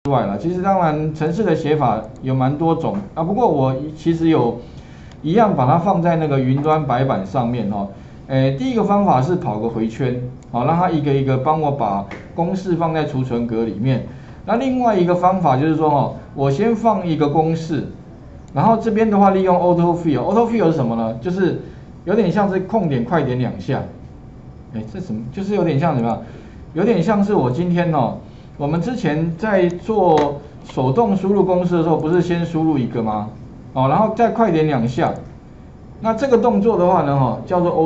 之外了。其实当然程式的写法有蛮多种啊，不过我其实有一样把它放在那个云端白板上面哈。第一个方法是跑个回圈，好，让它一个一个帮我把公式放在储存格里面。那另外一个方法就是说哈，我先放一个公式，然后这边的话利用 autofill 是什么呢？就是有点像是空点快点2下。这什么？就是有点像什么？有点像是我今天我们之前在做手动输入公式的时候，不是先输入一个吗？然后再快点2下。那这个动作的话呢，叫做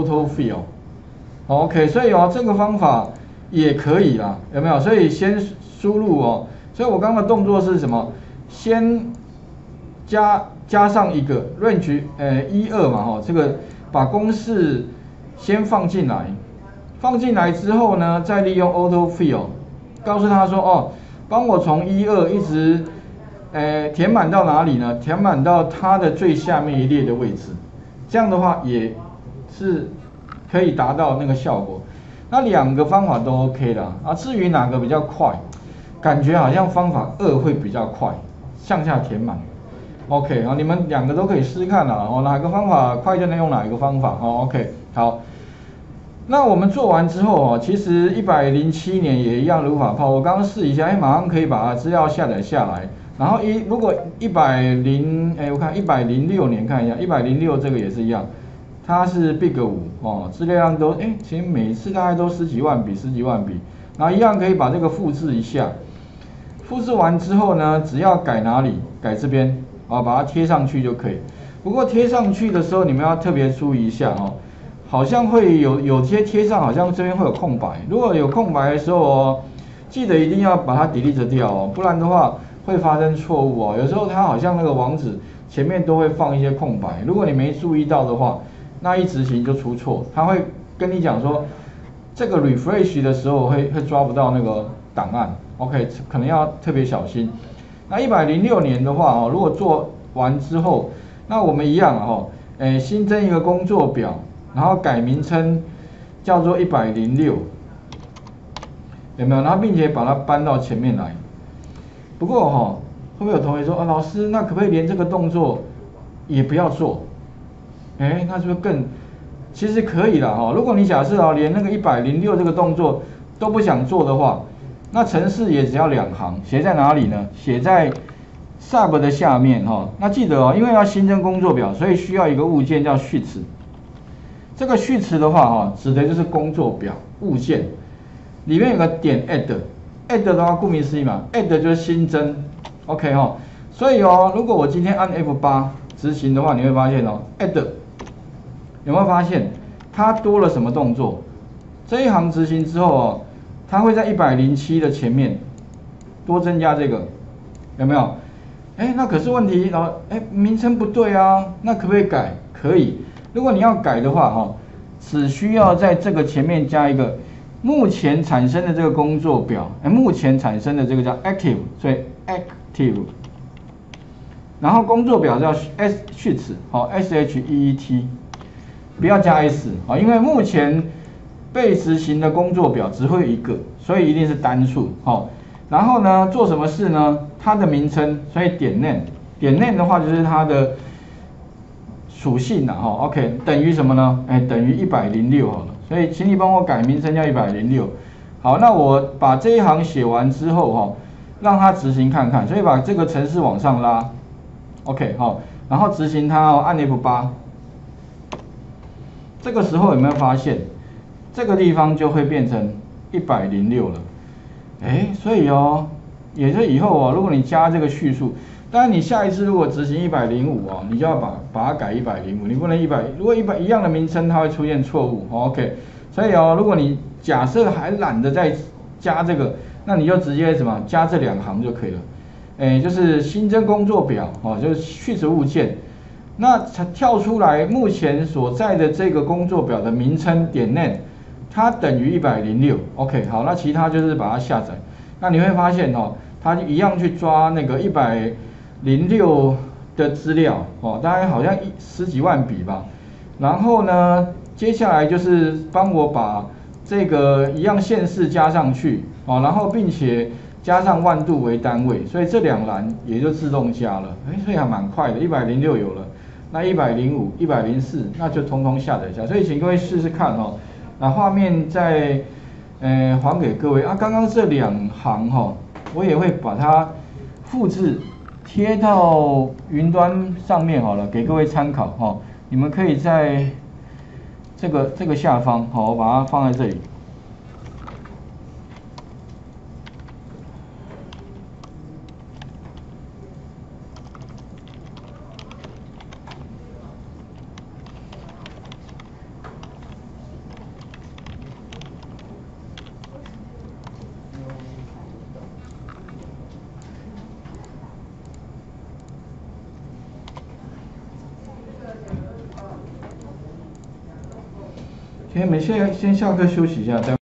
autofill。OK， 所以这个方法也可以啦，有没有？所以先输入所以我刚刚的动作是什么？先加上一个 range 1、2嘛这个把公式先放进来。放进来之后呢，再利用 autofill， 告诉他说帮我从1、2一直填满到哪里呢？填满到它的最下面一列的位置，这样的话也是可以达到那个效果。那2个方法都 OK 的啊。至于哪个比较快，感觉好像方法2会比较快，向下填满。OK 你们2个都可以试试看啦哪个方法快就能用哪一个方法OK 好。那我们做完之后其实107年也一样如法炮。我刚刚试一下，马上可以把资料下载下来。然后如果我看106年看一下，106这个也是一样，它是 Big 5资料量都其实每次大概都十几万笔。然后一样可以把这个复制一下。复制完之后呢，只要改哪里？改这边把它贴上去就可以。不过贴上去的时候，你们要特别注意一下好像会有些贴上，好像这边会有空白。如果有空白的时候记得一定要把它 delete 掉不然的话会发生错误有时候它好像那个网址前面都会放一些空白，如果你没注意到的话，那一执行就出错。它会跟你讲说，这个 refresh 的时候会抓不到那个档案。OK， 可能要特别小心。那106年的话如果做完之后，那我们一样新增一个工作表。然后改名称叫做106，有没有？然后并且把它搬到前面来。不过会不会有同学说老师，那可不可以连这个动作也不要做？那是不是更？其实可以啦如果你假设连那个106这个动作都不想做的话，那程式也只要2行，写在哪里呢？写在 sub 的下面那记得因为要新增工作表，所以需要一个物件叫序词。这个序词的话指的就是工作表物件，里面有个点 add 的话，顾名思义嘛 ，add 就是新增 ，OK 所以如果我今天按 F8 执行的话，你会发现add 有没有发现它多了什么动作？这一行执行之后它会在107的前面多增加这个，有没有？那可是问题名称不对啊，那可不可以改？可以。如果你要改的话只需要在这个前面加一个目前产生的这个工作表，目前产生的这个叫 active， 所以 active， 然后工作表叫 序词SHEET， 不要加 S 因为目前被执行的工作表只会有一个，所以一定是单数然后呢做什么事呢？它的名称，所以点 name 的话就是它的属性OK 等于什么呢？等于106好了，所以请你帮我改名称叫106。好，那我把这一行写完之后让它执行看看，所以把这个程式往上拉 ，OK 然后执行它按 F8， 这个时候有没有发现这个地方就会变成106了？所以也就是以后如果你加这个序数。当然，你下一次如果执行105你就要把它改105，你不能100，如果一样的名称，它会出现错误，OK。所以如果你假设还懒得再加这个，那你就直接加这2行就可以了，就是新增工作表就是序词物件，那跳出来目前所在的这个工作表的名称点 name， 它等于106 ，OK。好，那其他就是把它下载，那你会发现它一样去抓那个106的资料大概好像十几万笔吧。然后呢，接下来就是帮我把这个一样县市加上去然后并且加上万度为单位，所以这2栏也就自动加了，所以还蛮快的，106有了，那105、104那就通通下载下，所以请各位试试看哦。那画面再还给各位啊，刚刚这2行哈，我也会把它复制贴到云端上面好了，给各位参考哈。你们可以在这个下方，好，我把它放在这里。OK，我们现在先下课休息一下，待会。